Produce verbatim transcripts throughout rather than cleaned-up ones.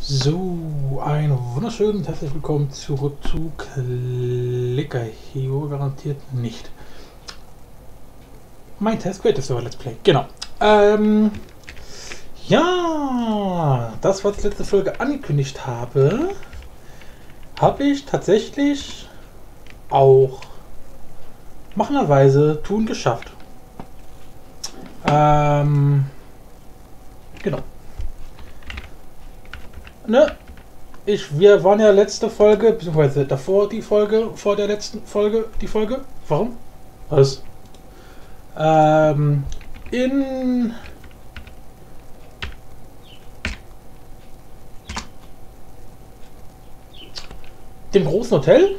So, einen wunderschönen und herzlich willkommen zurück zu Clicker Hero, garantiert nicht. Mein Test Creative Server Let's Play, genau. Ähm, ja, das, was ich letzte Folge angekündigt habe, habe ich tatsächlich auch machenderweise tun geschafft. Ähm, genau. Ne? Ich, wir waren ja letzte Folge, beziehungsweise davor die Folge, vor der letzten Folge, die Folge. Warum? Was? Ähm, in dem großen Hotel.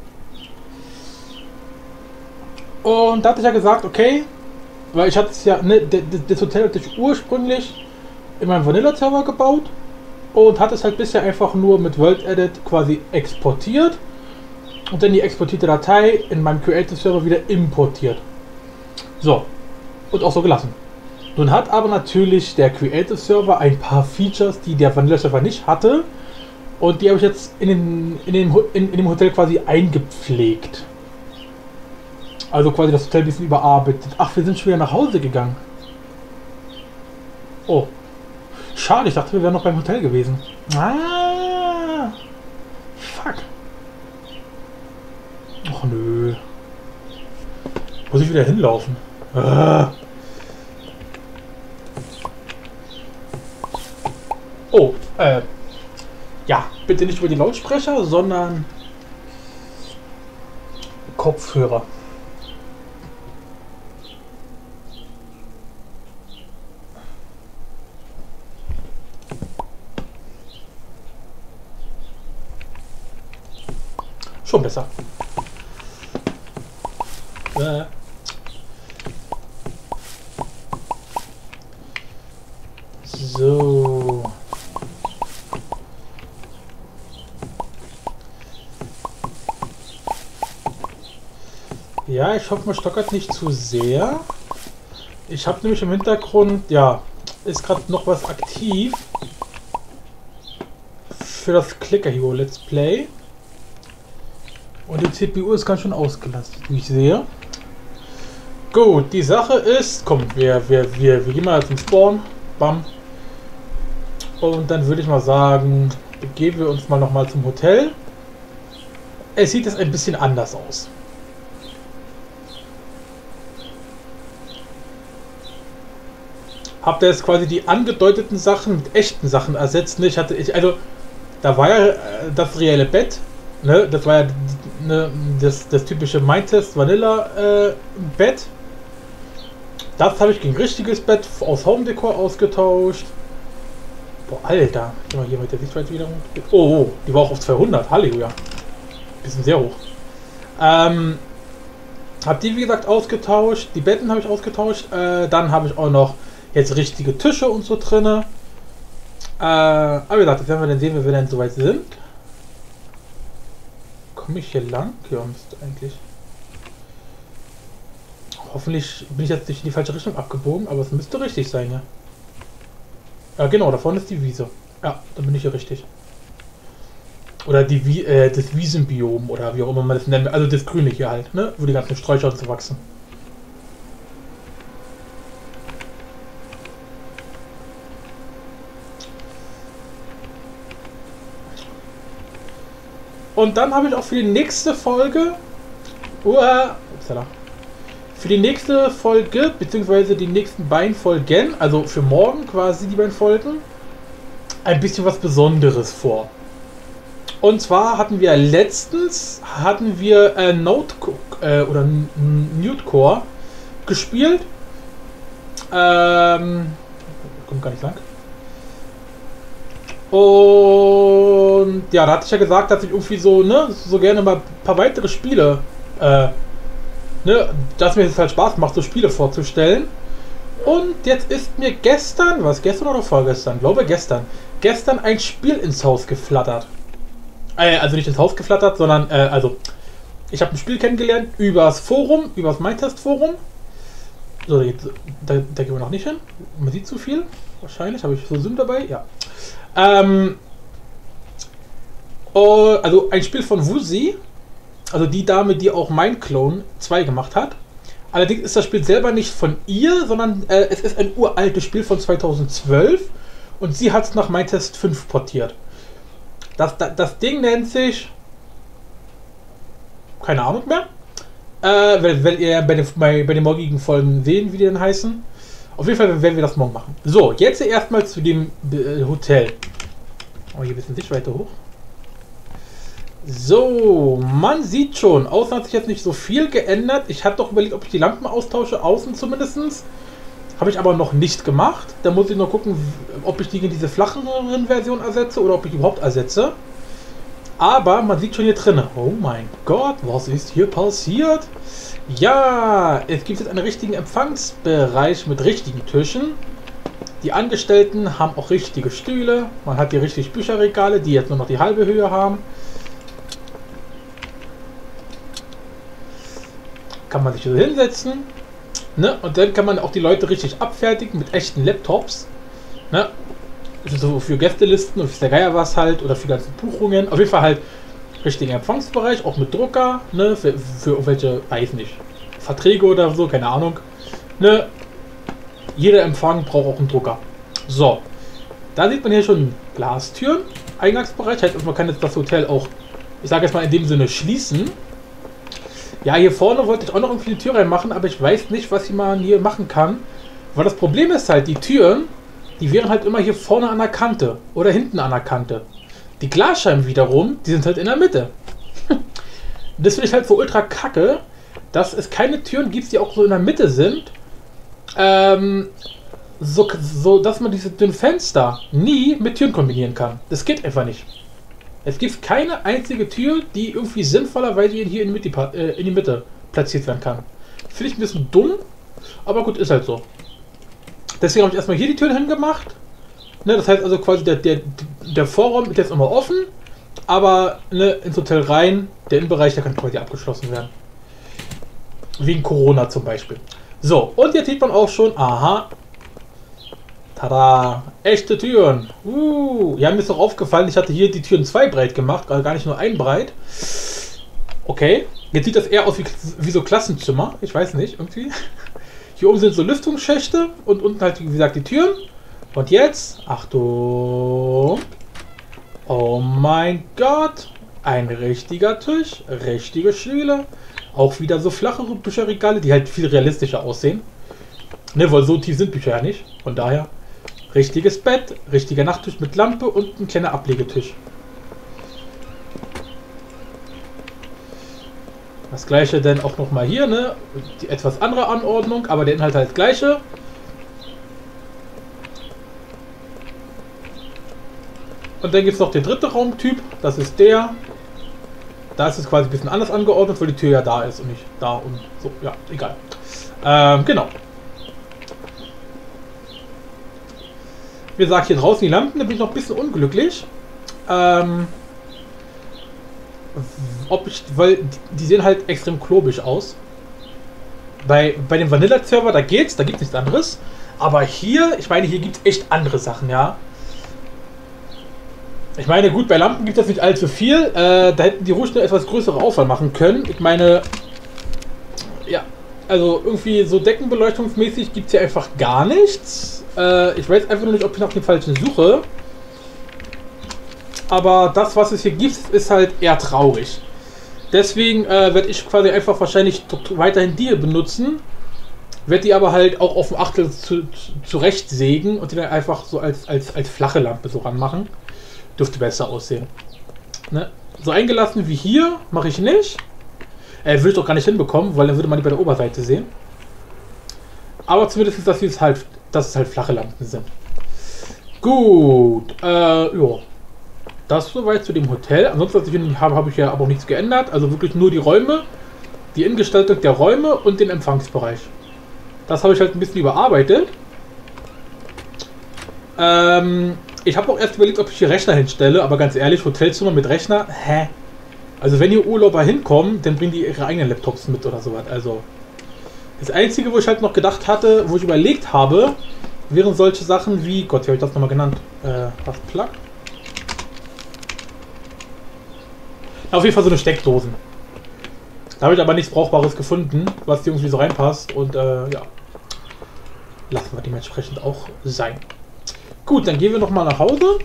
Und da hatte ich ja gesagt, okay, weil ich hatte es ja, ne, das Hotel hatte ich ursprünglich in meinem Vanilla-Server gebaut. Und hat es halt bisher einfach nur mit World Edit quasi exportiert und dann die exportierte Datei in meinem Creative Server wieder importiert. So, und auch so gelassen. Nun hat aber natürlich der Creative Server ein paar Features, die der Vanilla Server nicht hatte, und die habe ich jetzt in, den, in, dem, in, in dem Hotel quasi eingepflegt. Also quasi das Hotel ein bisschen überarbeitet. Ach, wir sind schon wieder nach Hause gegangen. Oh. Schade, ich dachte, wir wären noch beim Hotel gewesen. Ah, fuck. Och nö. Muss ich wieder hinlaufen? Ah. Oh, äh. Ja, bitte nicht über die Lautsprecher, sondern Kopfhörer. Schon besser. Äh. So. Ja, ich hoffe, man stockert nicht zu sehr. Ich habe nämlich im Hintergrund, ja, ist gerade noch was aktiv für das Clicker Hero Let's Play. Und die C P U ist ganz schön ausgelastet, wie ich sehe. Gut, die Sache ist, komm, wir, wir, wir, wir gehen mal zum Spawn. Bam. Und dann würde ich mal sagen, begeben wir uns mal nochmal zum Hotel. Es sieht jetzt ein bisschen anders aus. Habt ihr jetzt quasi die angedeuteten Sachen mit echten Sachen ersetzt? Ich hatte, ich, also, da war ja das reelle Bett. Ne, das war ja ne, das, das typische Mindtest Vanilla äh, Bett. Das habe ich gegen richtiges Bett aus Home Decor ausgetauscht. Boah, Alter. Geh mal hier mit der Sichtweite wieder. Oh, oh, die war auch auf zweihundert. Halleluja. Bisschen sehr hoch. Ähm, hab die wie gesagt ausgetauscht. Die Betten habe ich ausgetauscht. Äh, dann habe ich auch noch jetzt richtige Tische und so drinne. Äh, aber wie gesagt, das werden wir dann sehen, wenn wir dann soweit sind. Komme ich hier lang? Ja, müsste eigentlich. Hoffentlich bin ich jetzt nicht in die falsche Richtung abgebogen, aber es müsste richtig sein, ja. Ja, genau, da vorne ist die Wiese. Ja, dann bin ich hier richtig. Oder die Wie äh, das Wiesenbiom oder wie auch immer man das nennt. Also das Grüne hier halt, ne? Wo die ganzen Sträucher und so wachsen. Und dann habe ich auch für die nächste Folge, uah, upsala, für die nächste Folge, beziehungsweise die nächsten beiden Folgen, also für morgen quasi die beiden Folgen, ein bisschen was Besonderes vor. Und zwar hatten wir letztens, hatten wir äh, Note äh, oder Nudecore gespielt. Ähm, kommt gar nicht lang. Und ja, da hatte ich ja gesagt, dass ich irgendwie so, ne, so gerne mal ein paar weitere Spiele, äh, ne, dass mir das halt Spaß macht, so Spiele vorzustellen. Und jetzt ist mir gestern, was gestern oder vorgestern? Ich glaube gestern, gestern ein Spiel ins Haus geflattert. Äh, also nicht ins Haus geflattert, sondern, äh, also, ich habe ein Spiel kennengelernt übers Forum, übers Mindtest-Forum. So, jetzt, da, da gehen wir noch nicht hin. Man sieht zu viel. Wahrscheinlich habe ich so Sinn dabei, ja. Ähm, Uh, also ein Spiel von Wusi, also die Dame, die auch Mineclone zwei gemacht hat. Allerdings ist das Spiel selber nicht von ihr, sondern äh, es ist ein uraltes Spiel von zweitausendzwölf und sie hat es nach Minetest fünf portiert. Das, das, das Ding nennt sich... keine Ahnung mehr. Äh, werdet ihr bei den, bei, bei den morgigen Folgen sehen, wie die denn heißen. Auf jeden Fall werden wir das morgen machen. So, jetzt erstmal zu dem äh, Hotel. Oh, hier ein bisschen Sichtweite hoch. So, man sieht schon, außen hat sich jetzt nicht so viel geändert. Ich habe doch überlegt, ob ich die Lampen austausche, außen zumindest. Habe ich aber noch nicht gemacht. Da muss ich noch gucken, ob ich die in diese flacheren Version ersetze oder ob ich überhaupt ersetze. Aber man sieht schon hier drin. Oh mein Gott, was ist hier passiert? Ja, es gibt jetzt einen richtigen Empfangsbereich mit richtigen Tischen. Die Angestellten haben auch richtige Stühle. Man hat hier richtig Bücherregale, die jetzt nur noch die halbe Höhe haben. Kann man sich so hinsetzen. Ne? Und dann kann man auch die Leute richtig abfertigen mit echten Laptops. Ne? So für Gästelisten und für der Geier was halt oder für ganze Buchungen. Auf jeden Fall halt richtigen Empfangsbereich, auch mit Drucker, ne? Für, für irgendwelche, weiß nicht, Verträge oder so, keine Ahnung. Ne? Jeder Empfang braucht auch einen Drucker. So, da sieht man hier schon Glastüren, Eingangsbereich. Heißt, man kann jetzt das Hotel auch, ich sage jetzt mal in dem Sinne, schließen. Ja, hier vorne wollte ich auch noch irgendwie eine Tür reinmachen, aber ich weiß nicht, was man hier machen kann. Weil das Problem ist halt, die Türen, die wären halt immer hier vorne an der Kante oder hinten an der Kante. Die Glasscheiben wiederum, die sind halt in der Mitte. Das finde ich halt so ultra kacke, dass es keine Türen gibt, die auch so in der Mitte sind. Ähm, so, so dass man diese dünnen Fenster nie mit Türen kombinieren kann. Das geht einfach nicht. Es gibt keine einzige Tür, die irgendwie sinnvollerweise hier in die Mitte, äh, in die Mitte platziert werden kann. Finde ich ein bisschen dumm, aber gut, ist halt so. Deswegen habe ich erstmal hier die Türen hingemacht. Ne, das heißt also quasi, der, der, der Vorraum ist jetzt immer offen, aber ne, ins Hotel rein, der Innenbereich, der kann quasi abgeschlossen werden. Wegen Corona zum Beispiel. So, und jetzt sieht man auch schon, aha, tada, echte Türen. Uh, ja, mir ist doch aufgefallen, ich hatte hier die Türen zwei breit gemacht, also gar nicht nur ein breit. Okay, jetzt sieht das eher aus wie, wie so Klassenzimmer, ich weiß nicht, irgendwie. Hier oben sind so Lüftungsschächte und unten halt, wie gesagt, die Türen. Und jetzt, Achtung, oh mein Gott, ein richtiger Tisch, richtige Stühle. Auch wieder so flachere Bücherregale, die halt viel realistischer aussehen. Ne, weil so tief sind Bücher ja nicht. Von daher, richtiges Bett, richtiger Nachttisch mit Lampe und ein kleiner Ablegetisch. Das gleiche dann auch nochmal hier, ne? Die etwas andere Anordnung, aber der Inhalt halt das gleiche. Und dann gibt es noch den dritten Raumtyp, das ist der. Da ist es quasi ein bisschen anders angeordnet, weil die Tür ja da ist und nicht da und so. Ja, egal. Ähm, genau. Wie gesagt, hier draußen die Lampen, da bin ich noch ein bisschen unglücklich. Ähm, ob ich, weil die sehen halt extrem klobig aus. Bei, bei dem Vanilla-Server, da geht's, da gibt es nichts anderes. Aber hier, ich meine, hier gibt es echt andere Sachen, ja. Ich meine, gut, bei Lampen gibt es nicht allzu viel. Äh, da hätten die ruhig eine etwas größere Auswahl machen können. Ich meine, ja, also irgendwie so deckenbeleuchtungsmäßig gibt es hier einfach gar nichts. Äh, ich weiß einfach nur nicht, ob ich nach dem falschen suche. Aber das, was es hier gibt, ist halt eher traurig. Deswegen äh, werde ich quasi einfach wahrscheinlich weiterhin die benutzen. Werde die aber halt auch auf dem Achtel zu, zu, zurecht sägen und die dann einfach so als, als, als flache Lampe so ranmachen. Dürfte besser aussehen. Ne? So eingelassen wie hier mache ich nicht. Äh, würde ich doch gar nicht hinbekommen, weil dann würde man die bei der Oberseite sehen. Aber zumindest, dass es halt, dass es halt flache Lampen sind. Gut. Äh, ja. Das soweit zu dem Hotel. Ansonsten, was ich habe, habe ich ja aber auch nichts geändert. Also wirklich nur die Räume, die Innengestaltung der Räume und den Empfangsbereich. Das habe ich halt ein bisschen überarbeitet. Ähm, ich habe auch erst überlegt, ob ich hier Rechner hinstelle, aber ganz ehrlich, Hotelzimmer mit Rechner, hä? Also wenn hier Urlauber hinkommen, dann bringen die ihre eigenen Laptops mit oder sowas. Also das Einzige, wo ich halt noch gedacht hatte, wo ich überlegt habe, wären solche Sachen wie, Gott, wie habe ich das nochmal genannt? Äh, was, Plug? Auf jeden Fall so eine Steckdosen. Da habe ich aber nichts Brauchbares gefunden, was hier irgendwie so reinpasst. Und äh, ja, lassen wir dementsprechend auch sein. Gut, dann gehen wir nochmal nach Hause.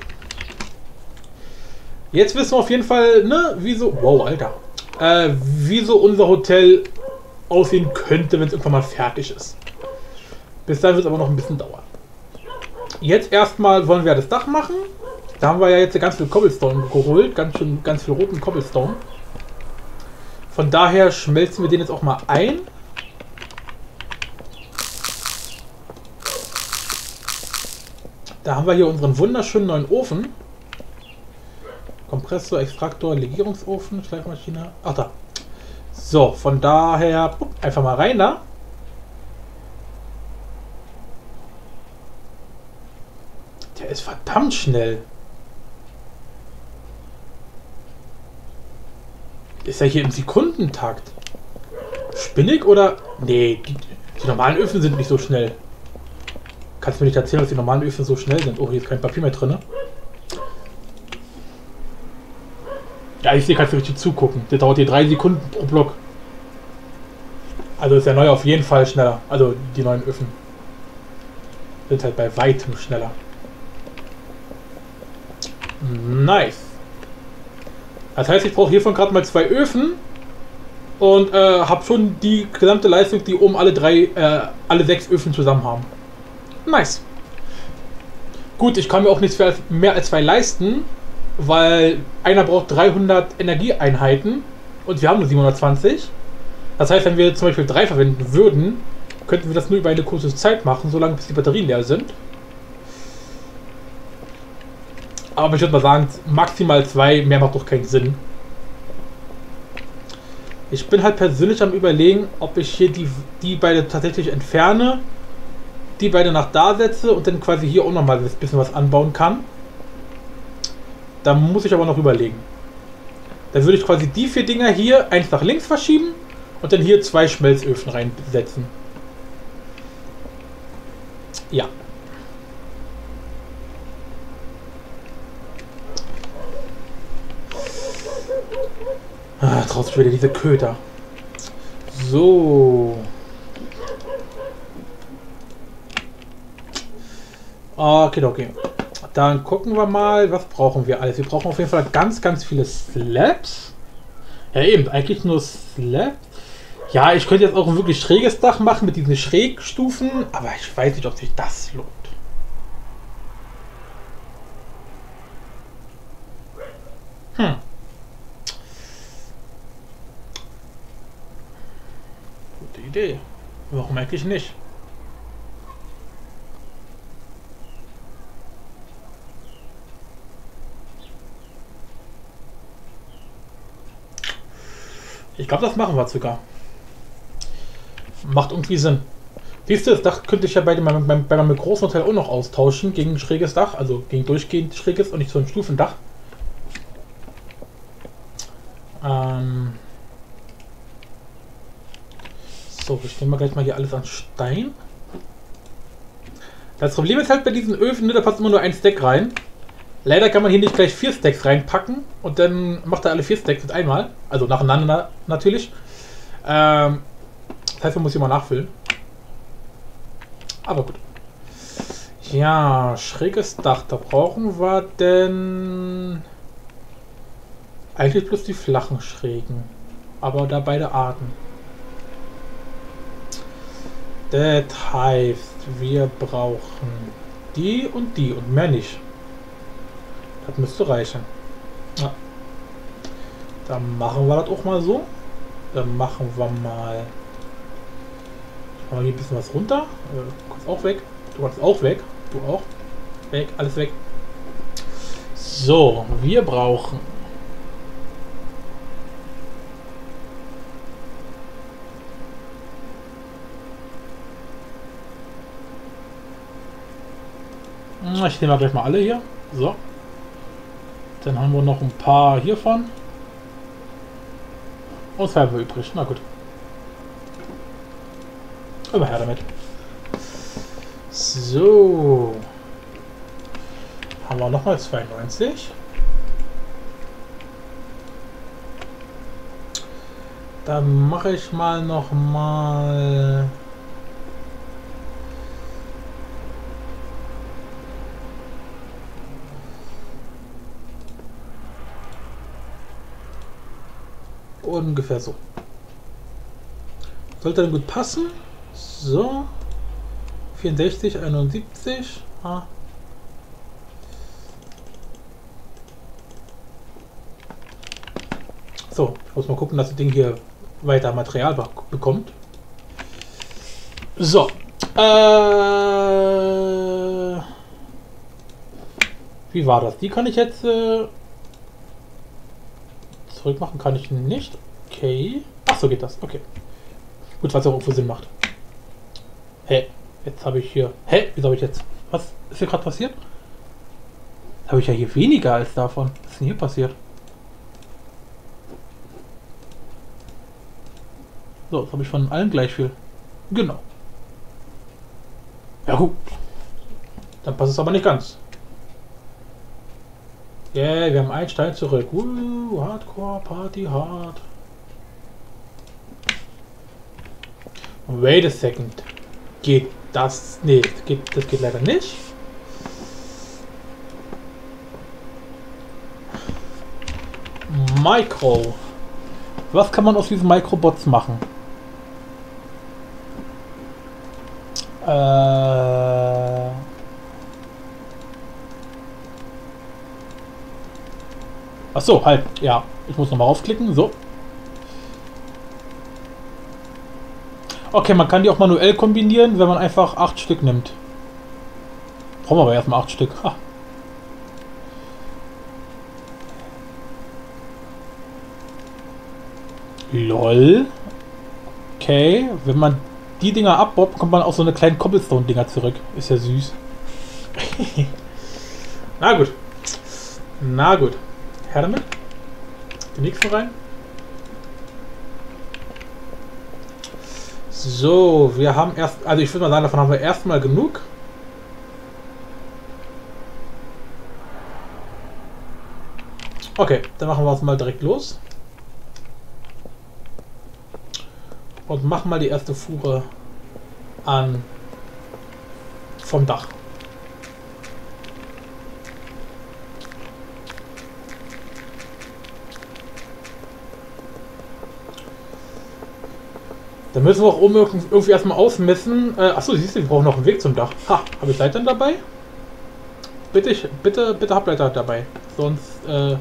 Jetzt wissen wir auf jeden Fall, ne, wie so... Wow, Alter. Äh, wie so unser Hotel aussehen könnte, wenn es irgendwann mal fertig ist. Bis dahin wird es aber noch ein bisschen dauern. Jetzt erstmal wollen wir das Dach machen. Da haben wir ja jetzt ganz viel Cobblestone geholt. Ganz schön, ganz viel roten Cobblestone. Von daher schmelzen wir den jetzt auch mal ein. Da haben wir hier unseren wunderschönen neuen Ofen. Kompressor, Extraktor, Legierungsofen, Schleifmaschine. Ach da. So, von daher einfach mal rein da. Der ist verdammt schnell. Ist er hier im Sekundentakt? Spinnig oder? Nee, die, die normalen Öfen sind nicht so schnell. Kannst du mir nicht erzählen, dass die normalen Öfen so schnell sind? Oh, hier ist kein Papier mehr drin. Ja, ich sehe, kannst du richtig zugucken. Der dauert hier drei Sekunden pro Block. Also ist der neue auf jeden Fall schneller. Also die neuen Öfen sind halt bei weitem schneller. Nice. Das heißt, ich brauche hiervon gerade mal zwei Öfen und äh, habe schon die gesamte Leistung, die oben alle drei, äh, alle sechs Öfen zusammen haben. Nice. Gut, ich kann mir auch nichts mehr als zwei leisten, weil einer braucht dreihundert Energieeinheiten und wir haben nur siebenhundertzwanzig. Das heißt, wenn wir zum Beispiel drei verwenden würden, könnten wir das nur über eine kurze Zeit machen, solange bis die Batterien leer sind. Aber ich würde mal sagen, maximal zwei, mehr macht doch keinen Sinn. Ich bin halt persönlich am Überlegen, ob ich hier die, die beide tatsächlich entferne, die beide nach da setze und dann quasi hier auch nochmal ein bisschen was anbauen kann. Da muss ich aber noch überlegen. Dann würde ich quasi die vier Dinger hier eins nach links verschieben und dann hier zwei Schmelzöfen reinsetzen. Ja. Ah, draußen wieder diese Köter. So. Okay, okay. Dann gucken wir mal, was brauchen wir alles. Wir brauchen auf jeden Fall ganz, ganz viele Slabs. Ja eben, eigentlich nur Slabs. Ja, ich könnte jetzt auch ein wirklich schräges Dach machen mit diesen Schrägstufen, aber ich weiß nicht, ob sich das lohnt. Hm. Gute Idee. Warum eigentlich nicht? Ich glaube, das machen wir sogar. Macht irgendwie Sinn. Siehst du, das Dach könnte ich ja bei, dem, bei, bei meinem großen Hotel auch noch austauschen gegen ein schräges Dach, also gegen durchgehend schräges und nicht so ein Stufendach. Ähm so, ich nehme mal gleich mal hier alles an Stein. Das Problem ist halt bei diesen Öfen, ne, da passt immer nur ein Stack rein. Leider kann man hier nicht gleich vier Stacks reinpacken und dann macht er alle vier Stacks mit einmal. Also nacheinander natürlich. Ähm, das heißt, man muss hier mal nachfüllen. Aber gut. Ja, schräges Dach. Da brauchen wir denn eigentlich bloß die flachen Schrägen. Aber da beide Arten. Das heißt, wir brauchen die und die und mehr nicht. Das müsste reichen. Ja. Dann machen wir das auch mal so. Dann machen wir mal. Machen wir hier ein bisschen was runter. Du kannst auch weg. Du kannst auch weg. Du auch. Weg. Alles weg. So, wir brauchen. Ich nehme gleich mal alle hier. So. Dann haben wir noch ein paar hiervon. Und zwei haben wir übrig. Na gut. Aber her damit. So. Haben wir nochmal zweiundneunzig. Dann mache ich mal noch mal. Ungefähr so. Sollte dann gut passen. So. vierundsechzig, einundsiebzig. Ah. So, ich muss mal gucken, dass das Ding hier weiter Material bekommt. So. Äh, wie war das? Die kann ich jetzt äh, zurückmachen, kann ich nicht. Okay. Ach so geht das. Okay. Gut, was auch irgendwo Sinn macht. Hä? Jetzt habe ich hier. Hä? Wieso habe ich jetzt? Was ist hier gerade passiert? Habe ich ja hier weniger als davon. Was ist denn hier passiert? So, jetzt habe ich von allen gleich viel. Genau. Ja gut. Dann passt es aber nicht ganz. Yeah, wir haben einen Stein zurück. Uh, Hardcore, Party, hard. Wait a second. Geht das? Nee, das geht, das geht leider nicht. Micro. Was kann man aus diesen Microbots machen? Äh... Ach so, halt. Ja, ich muss nochmal raufklicken. So. Okay, man kann die auch manuell kombinieren, wenn man einfach acht Stück nimmt. Brauchen wir aber erstmal acht Stück. Ha. Lol. Okay, wenn man die Dinger abbaut, kommt man auch so eine kleinen Cobblestone-Dinger zurück. Ist ja süß. Na gut. Na gut. Her damit. Die nächste rein. So, wir haben erst, also ich würde mal sagen, davon haben wir erstmal genug. Okay, dann machen wir es mal direkt los. Und machen mal die erste Fuhre an vom Dach. Dann müssen wir auch oben irgendwie erstmal ausmessen. Äh, achso, siehst du, wir brauchen noch einen Weg zum Dach. Ha, habe ich Leitern dabei? Bitte, ich, bitte, bitte hab Leiter dabei. Sonst, äh...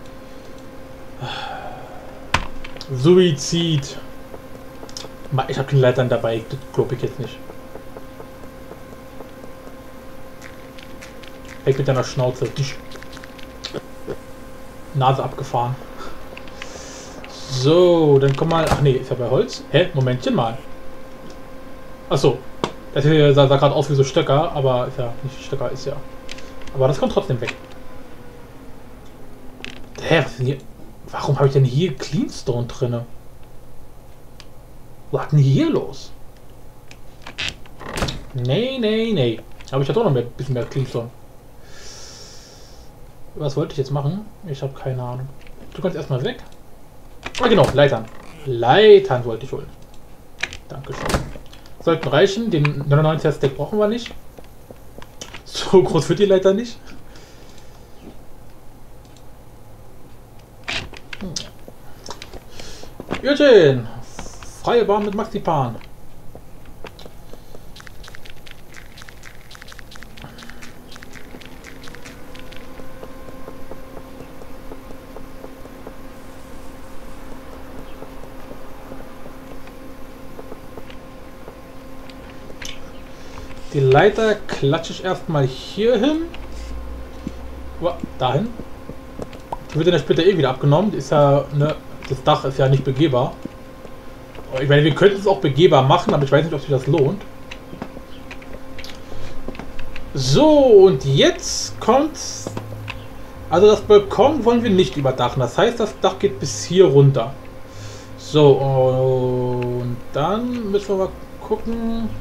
Suizid. Ich habe keine Leitern dabei, das glaube ich jetzt nicht. Weg mit deiner Schnauze. Die Nase abgefahren. So, dann komm mal. Ach nee, ist ja bei Holz. Hä? Momentchen mal. Achso. Das hier sah, sah gerade aus wie so Stöcker, aber ist ja nicht Stöcker, ist ja. Aber das kommt trotzdem weg. Hä, was ist denn hier? Warum habe ich denn hier Cleanstone drinne? Was ist denn hier los? Nee, nee, nee. Aber ich hatte auch noch ein bisschen mehr Cleanstone. Was wollte ich jetzt machen? Ich habe keine Ahnung. Du kannst erstmal weg. Ah genau, Leitern. Leitern wollte ich holen. Dankeschön. Sollten reichen. Den neunundneunziger Stack brauchen wir nicht. So groß wird die Leiter nicht. Jürgen! Freie Bahn mit Maxipan. Die Leiter klatsche ich erstmal hier hin. Dahin. Die wird dann später eh wieder abgenommen. Ist ja, ne, das Dach ist ja nicht begehbar. Ich meine, wir könnten es auch begehbar machen, aber ich weiß nicht, ob sich das lohnt. So, und jetzt kommt... Also das Balkon wollen wir nicht überdachen. Das heißt, das Dach geht bis hier runter. So, und dann müssen wir mal gucken...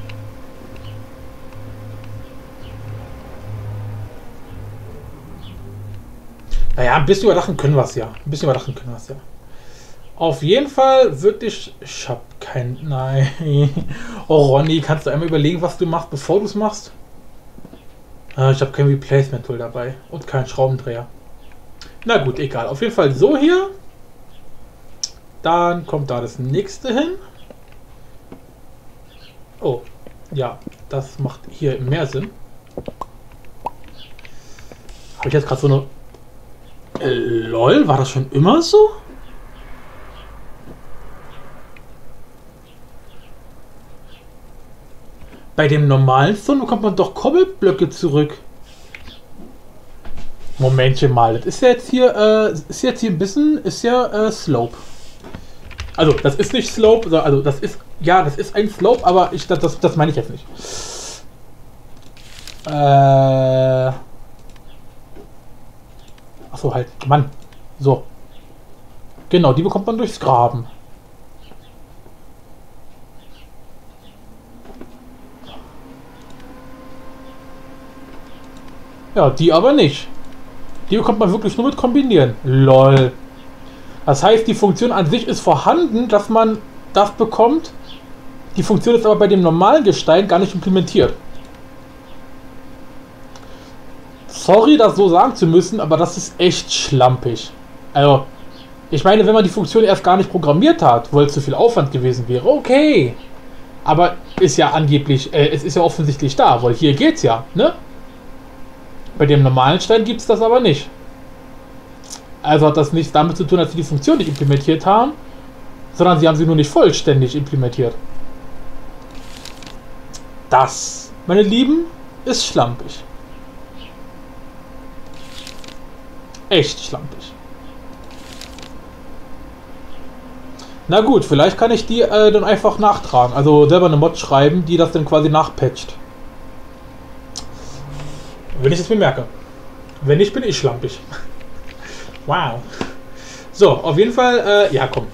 Naja, ein bisschen überdachen können wir es ja. Ein bisschen überdachen können wir es ja. Auf jeden Fall würde ich... Ich hab kein... Nein. Oh, Ronny, kannst du einmal überlegen, was du machst, bevor du es machst? Ah, ich habe kein Replacement-Tool dabei. Und keinen Schraubendreher. Na gut, egal. Auf jeden Fall so hier. Dann kommt da das nächste hin. Oh, ja. Das macht hier mehr Sinn. Habe ich jetzt gerade so eine... Äh, lol, war das schon immer so? Bei dem normalen Stone bekommt man doch Kobbelblöcke zurück. Momentchen mal, das ist ja jetzt hier, äh, ist jetzt hier ein bisschen, ist ja äh, Slope. Also, das ist nicht Slope, also das ist, ja, das ist ein Slope, aber ich, das, das, das meine ich jetzt nicht. Äh... Achso, halt, Mann. So. Genau, die bekommt man durchs Graben. Ja, die aber nicht. Die bekommt man wirklich nur mit Kombinieren. Lol. Das heißt, die Funktion an sich ist vorhanden, dass man das bekommt. Die Funktion ist aber bei dem normalen Gestein gar nicht implementiert. Sorry, das so sagen zu müssen, aber das ist echt schlampig. Also, ich meine, wenn man die Funktion erst gar nicht programmiert hat, weil es zu viel Aufwand gewesen wäre, okay. Aber ist ja angeblich, äh, es ist ja offensichtlich da, weil hier geht's ja, ne? Bei dem normalen Stein gibt es das aber nicht. Also hat das nichts damit zu tun, dass sie die Funktion nicht implementiert haben, sondern sie haben sie nur nicht vollständig implementiert. Das, meine Lieben, ist schlampig. Echt schlampig. Na gut, vielleicht kann ich die äh, dann einfach nachtragen. Also selber eine Mod schreiben, die das dann quasi nachpatcht. Wenn ich es bemerke. Wenn nicht, bin ich schlampig. Wow. So, auf jeden Fall, äh, ja, komm.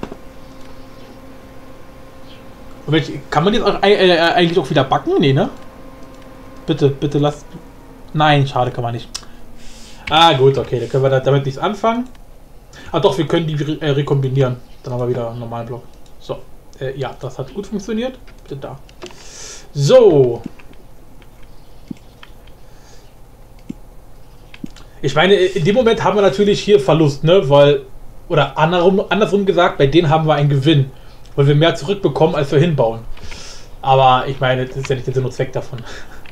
Kann man jetzt auch, äh, eigentlich auch wieder backen? Nee, ne? Bitte, bitte lass... Nein, schade, kann man nicht. Ah, gut, okay, dann können wir damit nichts anfangen. Ah doch, wir können die äh, rekombinieren. Dann haben wir wieder einen normalen Block. So, äh, ja, das hat gut funktioniert. Bitte da. So. Ich meine, in dem Moment haben wir natürlich hier Verlust, ne? Weil, oder andersrum, andersrum gesagt, bei denen haben wir einen Gewinn. Weil wir mehr zurückbekommen, als wir hinbauen. Aber ich meine, das ist ja nicht der Sinn und Zweck davon.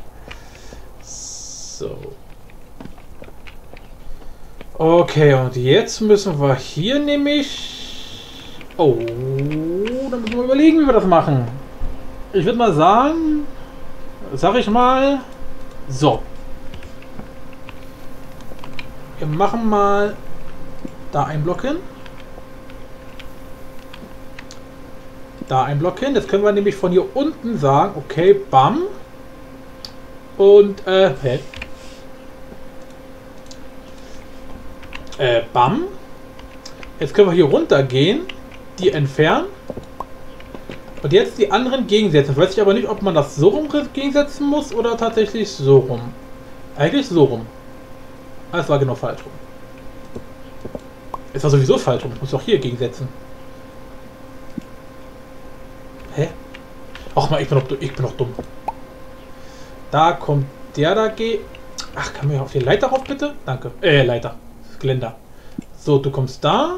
So. Okay, und jetzt müssen wir hier nämlich... Oh, dann müssen wir überlegen, wie wir das machen. Ich würde mal sagen, sag ich mal, so. Wir machen mal da ein Block hin. Da ein Block hin. Jetzt können wir nämlich von hier unten sagen, okay, bam. Und, äh, hä? Äh, bam. Jetzt können wir hier runter gehen, die entfernen. Und jetzt die anderen gegensetzen. Ich weiß ich aber nicht, ob man das so rum gegensetzen muss oder tatsächlich so rum. Eigentlich so rum. Ah, es war genau falsch rum. Es war sowieso falsch rum. Ich muss auch hier gegensetzen. Hä? Ach mal, ich bin noch, ich bin noch dumm. Da kommt der da geht. Ach, kann mir auf die Leiter rauf, bitte? Danke. Äh, Leiter. Geländer. So, du kommst da.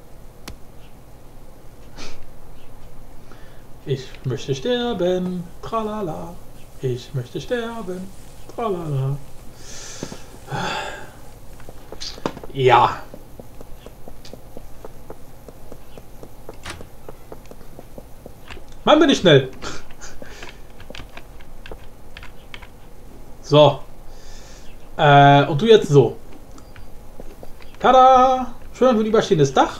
Ich möchte sterben. Tralala. Ich möchte sterben. Tralala. Ja. Mann, bin ich schnell. So. Äh, und du jetzt so. Tada! Schön für ein überstehendes Dach.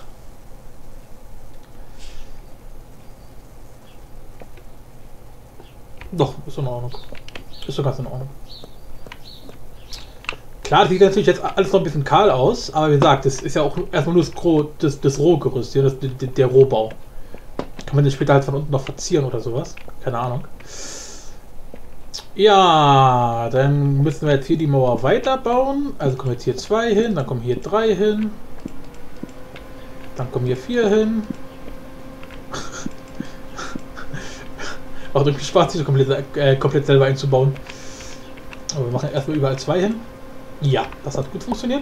Doch, ist in Ordnung. Ist doch ganz in Ordnung. Klar, das sieht natürlich jetzt alles noch ein bisschen kahl aus, aber wie gesagt, das ist ja auch erstmal nur das, Gro das, das Rohgerüst, ja, das, der, der Rohbau. Kann man den später halt von unten noch verzieren oder sowas? Keine Ahnung. Ja, dann müssen wir jetzt hier die Mauer weiterbauen. Also kommen jetzt hier zwei hin, dann kommen hier drei hin. Dann kommen hier vier hin. Macht irgendwie Spaß, sich komplett, äh, komplett selber einzubauen. Aber wir machen erstmal überall zwei hin. Ja, das hat gut funktioniert.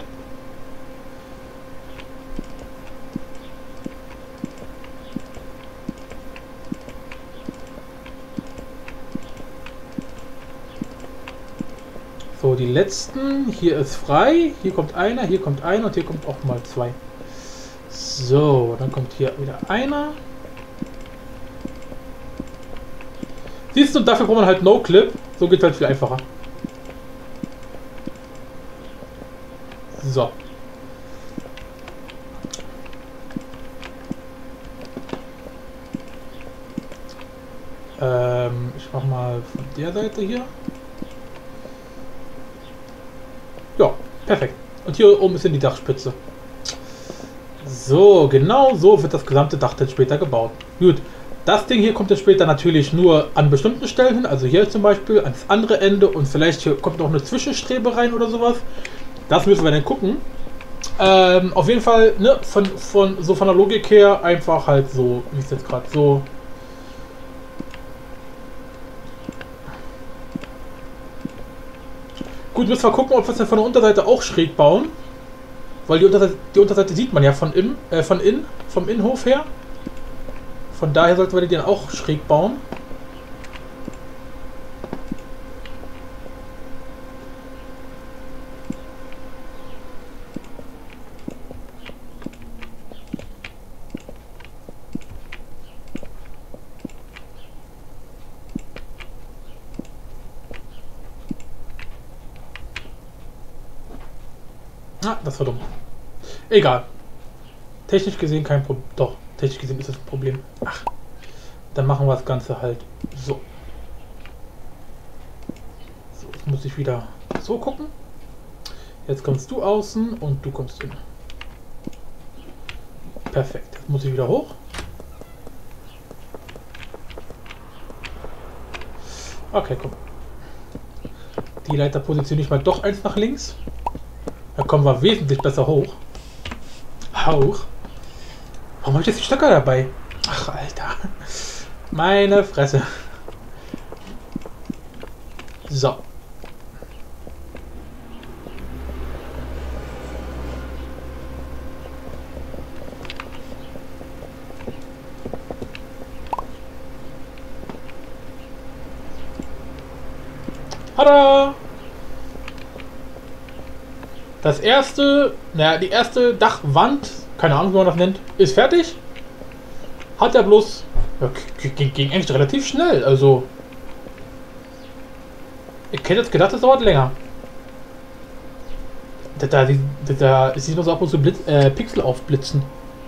So, die letzten. Hier ist frei. Hier kommt einer, hier kommt einer und hier kommt auch mal zwei. So, dann kommt hier wieder einer. Siehst du, und dafür braucht man halt No-Clip. So geht es halt viel einfacher. So. Ähm, ich mach mal von der Seite hier. Ja, perfekt. Und hier oben ist in die Dachspitze. So, genau so wird das gesamte Dach dann später gebaut. Gut, das Ding hier kommt dann später natürlich nur an bestimmten Stellen hin. Also hier zum Beispiel ans andere Ende und vielleicht hier kommt noch eine Zwischenstrebe rein oder sowas. Das müssen wir dann gucken. Ähm, auf jeden Fall, ne, von, von, so von der Logik her einfach halt so, wie es jetzt gerade so. Gut, müssen wir gucken, ob wir es dann von der Unterseite auch schräg bauen. Weil die Unterseite, die Unterseite sieht man ja von innen, äh, von innen, vom Innenhof her. Von daher sollten wir die dann auch schräg bauen. Ah, das war dumm. Egal. Technisch gesehen kein Problem. Doch, technisch gesehen ist das ein Problem. Ach, dann machen wir das Ganze halt so. So, jetzt muss ich wieder so gucken. Jetzt kommst du außen und du kommst innen. Perfekt. Jetzt muss ich wieder hoch. Okay, komm. Die Leiter positioniere ich mal doch eins nach links. Da kommen wir wesentlich besser hoch. Hoch. Warum habe ich jetzt die Stöcker dabei? Ach, Alter. Meine Fresse. So. Tada! Das erste, naja, die erste Dachwand, keine Ahnung, wie man das nennt, ist fertig. Hat ja bloß, ja, ging, ging eigentlich relativ schnell, also. Ich hätte jetzt gedacht, das dauert länger. Da, da, da, da sieht man so ab und zu Blitz, äh, Pixel aufblitzen.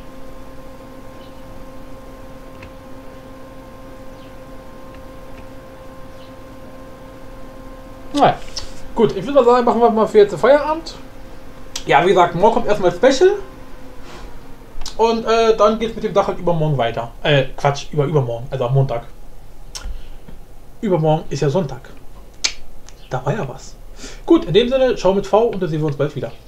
Naja, gut, ich würde mal sagen, machen wir mal für jetzt Feierabend. Ja, wie gesagt, morgen kommt erstmal Special. Und äh, dann geht es mit dem Dach halt übermorgen weiter. Äh, Quatsch, über übermorgen, also am Montag. Übermorgen ist ja Sonntag. Da war ja was. Gut, in dem Sinne, schau mit V und dann sehen wir uns bald wieder.